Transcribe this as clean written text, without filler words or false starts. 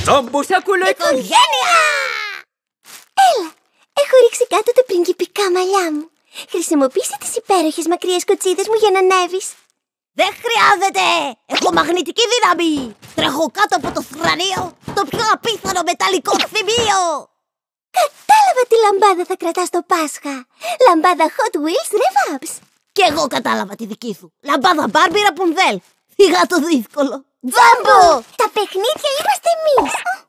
Τζάμπο-σακούλο οικογένεια! Έλα, έχω ρίξει κάτω τα πριγκιπικά μαλλιά μου. Χρησιμοποίησε τις υπέροχες μακριές κοτσίδες μου για να ανέβεις. Δεν χρειάζεται! Έχω μαγνητική δύναμη! Τρέχω κάτω από το θρανείο, το πιο απίθανο μεταλλικό θυμίο! Κατάλαβα τι λαμπάδα θα κρατάς στο Πάσχα. Λαμπάδα Hot Wheels Rev-Ups. Κι εγώ κατάλαβα τη δική σου. Λαμπάδα Barbie Rapunzel. Φύγα το δύσκολο. Τζάμπο! Τα παιχνίδια είμαστε εμείς.